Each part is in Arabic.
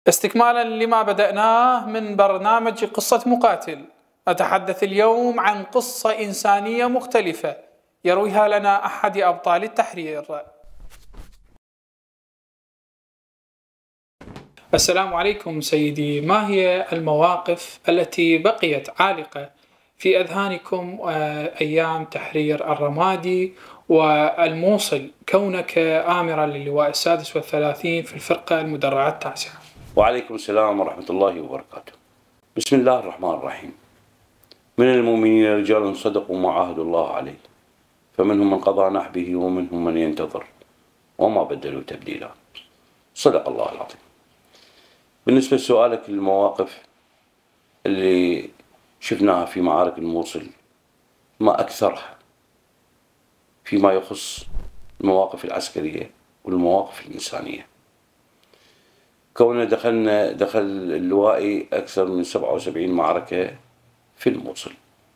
استكمالا لما بدأناه من برنامج قصة مقاتل، أتحدث اليوم عن قصة إنسانية مختلفة يرويها لنا أحد أبطال التحرير. السلام عليكم سيدي، ما هي المواقف التي بقيت عالقة في أذهانكم أيام تحرير الرمادي والموصل كونك آمرا للواء السادس والثلاثين في الفرقة المدرعة التاسعة؟ وعليكم السلام ورحمة الله وبركاته. بسم الله الرحمن الرحيم. من المؤمنين رجال صدقوا ما عاهدوا الله عليه، فمنهم من قضى نحبه ومنهم من ينتظر وما بدلوا تبديلا. صدق الله العظيم. بالنسبة لسؤالك، المواقف اللي شفناها في معارك الموصل ما أكثرها فيما يخص المواقف العسكرية والمواقف الإنسانية. كوننا دخل اللوائي أكثر من 77 معركة في الموصل،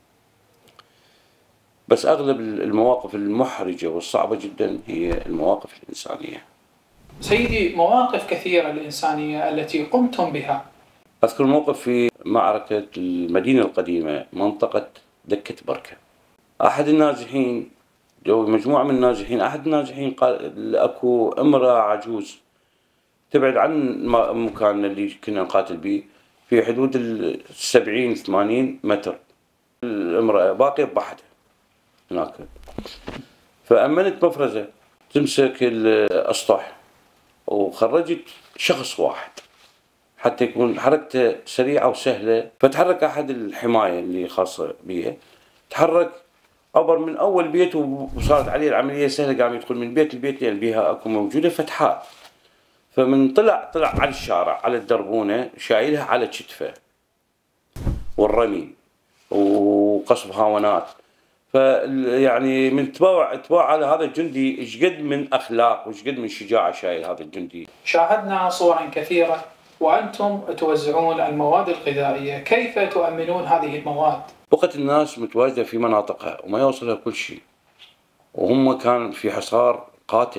بس أغلب المواقف المحرجة والصعبة جدا هي المواقف الإنسانية. سيدي، مواقف كثيرة الإنسانية التي قمتم بها. أذكر موقف في معركة المدينة القديمة، منطقة دكة بركة. أحد النازحين، مجموعة من النازحين، أحد النازحين قال أكو امرأة عجوز تبعد عن المكان اللي كنا نقاتل به في حدود 70-80 متر. الامرأة باقية بوحدها هناك، فأمنت مفرزة تمسك الأسطح وخرجت شخص واحد حتى يكون حركته سريعة وسهلة. فتحرك أحد الحماية اللي خاصة بيها، تحرك عبر من أول بيت وصارت عليه العملية سهلة، قام يدخل من بيت لبيت لأن بيها أكو موجودة فتحات. فمن طلع على الشارع على الدربونة شايلها على كتفه، والرمي وقصف هاونات. فيعني من تباع على هذا الجندي ايش قد من اخلاق وايش قد من شجاعه شايل هذا الجندي. شاهدنا صورا كثيره وانتم توزعون المواد الغذائيه، كيف تؤمنون هذه المواد؟ بقت الناس متواجده في مناطقها وما يوصلها كل شيء، وهم كان في حصار قاتل.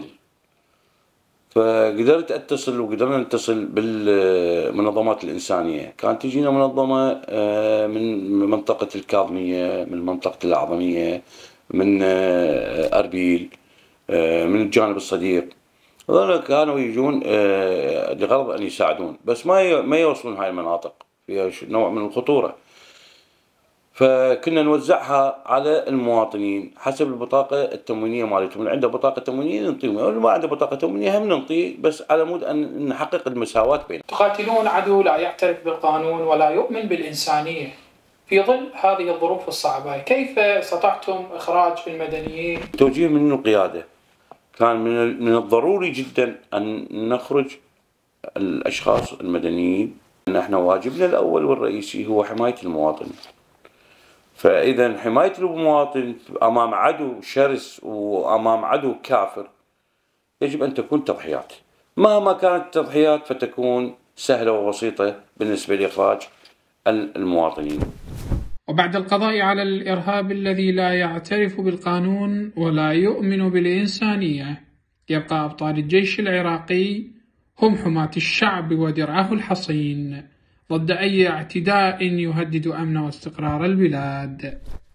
فقدرت اتصل وقدرنا نتصل بالمنظمات الانسانيه. كانت تجينا منظمه من منطقه الكاظميه، من منطقه الاعظميه، من اربيل، من الجانب الصديق. هذول كانوا يجون لغرض ان يساعدون، بس ما يوصلون هاي المناطق، فيها نوع من الخطوره. فكنا نوزعها على المواطنين حسب البطاقة التموينية مالتهم. اللي عنده بطاقة تموينية نعطيهم، واللي ما عنده بطاقة تموينية هم نعطيه، بس على مود أن نحقق المساواة بينهم. تقاتلون عدو لا يعترف بالقانون ولا يؤمن بالإنسانية. في ظل هذه الظروف الصعبة، كيف استطعتم إخراج المدنيين؟ توجيه من القيادة كان من الضروري جدا أن نخرج الأشخاص المدنيين. نحن واجبنا الأول والرئيسي هو حماية المواطن. فإذا حماية المواطن أمام عدو شرس وأمام عدو كافر يجب أن تكون تضحيات. مهما كانت التضحيات فتكون سهلة وبسيطة بالنسبة لإخراج المواطنين. وبعد القضاء على الإرهاب الذي لا يعترف بالقانون ولا يؤمن بالإنسانية، يبقى أبطال الجيش العراقي هم حماة الشعب ودرعه الحصين ضد أي اعتداء يهدد أمن واستقرار البلاد.